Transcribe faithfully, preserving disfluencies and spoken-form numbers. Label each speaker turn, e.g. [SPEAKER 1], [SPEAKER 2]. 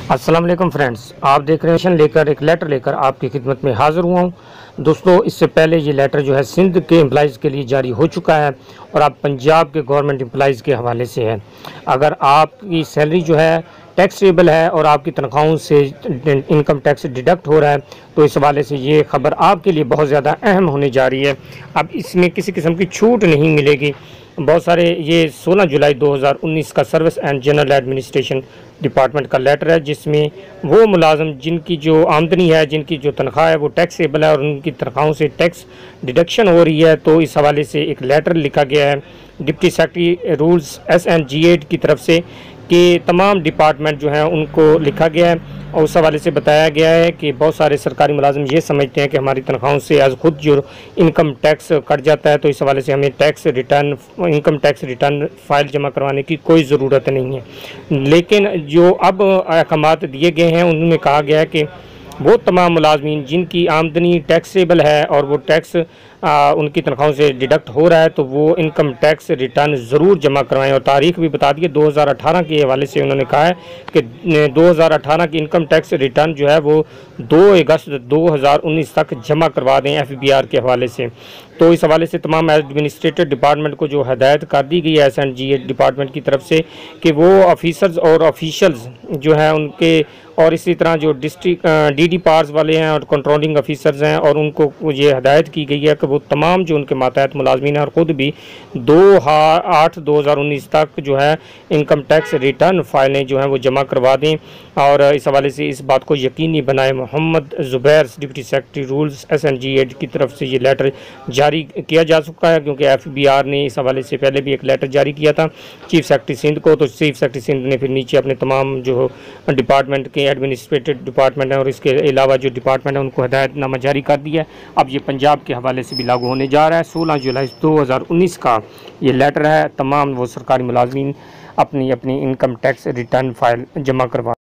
[SPEAKER 1] अस्सलाम वालेकुम फ्रेंड्स, आप देख रहे हैं लेकर एक लेटर लेकर आपकी खिदमत में हाज़िर हुआ हूँ। दोस्तों, इससे पहले ये लेटर जो है सिंध के एम्प्लॉइज़ के लिए जारी हो चुका है और अब पंजाब के गवर्नमेंट एम्प्लॉइज़ के हवाले से है। अगर आपकी सैलरी जो है टैक्सेबल है और आपकी तनख्वाहों से इनकम टैक्स डिडक्ट हो रहा है, तो इस हवाले से ये ख़बर आपके लिए बहुत ज़्यादा अहम होने जा रही है। अब इसमें किसी किस्म की छूट नहीं मिलेगी। बहुत सारे ये सोलह जुलाई दो हज़ार उन्नीस का service and general administration department का लेटर है, जिसमें वो मुलाजम जिनकी जो आमदनी है, जिनकी जो तनख्वाह है वो टैक्सेबल है और उनकी तनख्वाहों से टैक्स डिडक्शन हो रही है, तो इस हवाले से एक लेटर लिखा गया है deputy secretary rules S and G A D की तरफ से कि तमाम डिपार्टमेंट जो हैं उनको लिखा गया है और उस हवाले से बताया गया है कि बहुत सारे सरकारी मुलाजिम ये समझते हैं कि हमारी तनख्वाहों से आज खुद जो इनकम टैक्स कट जाता है, तो इस हवाले से हमें tax return income tax return file जमा करवाने की कोई ज़रूरत नहीं है। लेकिन जो अब अहकामात दिए गए हैं उनमें कहा गया है कि वो तमाम मुलाजमीन जिनकी आमदनी टैक्सेबल है और वो टैक्स आ, उनकी तनख्वाहों से डिडक्ट हो रहा है, तो वो इनकम टैक्स रिटर्न ज़रूर जमा करवाएं। और तारीख भी बता दी है, दो हज़ार अठारह के हवाले से उन्होंने कहा है कि दो हज़ार अठारह की इनकम टैक्स रिटर्न जो है वो दो अगस्त दो हज़ार उन्नीस तक जमा करवा दें एफ बी आर के हवाले से। तो इस हवाले से तमाम एडमिनिस्ट्रेटिव डिपार्टमेंट को जो हदायत कर दी गई है S and G A department की तरफ से कि वो ऑफिसर्स और ऑफिशल्स जो हैं उनके और इसी तरह जो डिस्ट्रिक्ट डी डी पार्स वाले हैं और कंट्रोलिंग ऑफिसर्स हैं, और उनको ये हदायत की गई है कि वो तमाम जो उनके मातहत मुलाजमीन हैं और ख़ुद भी दो आठ दो हज़ार उन्नीस तक जो है इनकम टैक्स रिटर्न फाइलें जो हैं वो जमा करवा दें। और इस हवाले से इस बात को यकीनी बनाए। Mohammad Zubair deputy secretary rules S N G A D की तरफ से ये लेटर जारी किया जा चुका है, क्योंकि एफ बी आर ने इस हवाले से पहले भी एक लेटर जारी किया था चीफ सेक्रेटरी सिंध को, तो चीफ सेक्रेटरी सिंध ने फिर नीचे अपने तमाम जो डिपार्टमेंट के एडमिनिस्ट्रेटिव डिपार्टमेंट है और इसके अलावा जो डिपार्टमेंट है उनको हदायतनामा जारी कर दिया है। अब ये पंजाब के हवाले से भी लागू होने जा रहा है। सोलह जुलाई दो हज़ार उन्नीस का ये लेटर है। तमाम वो सरकारी मुलाजमीन अपनी अपनी इनकम टैक्स रिटर्न फाइल जमा करवा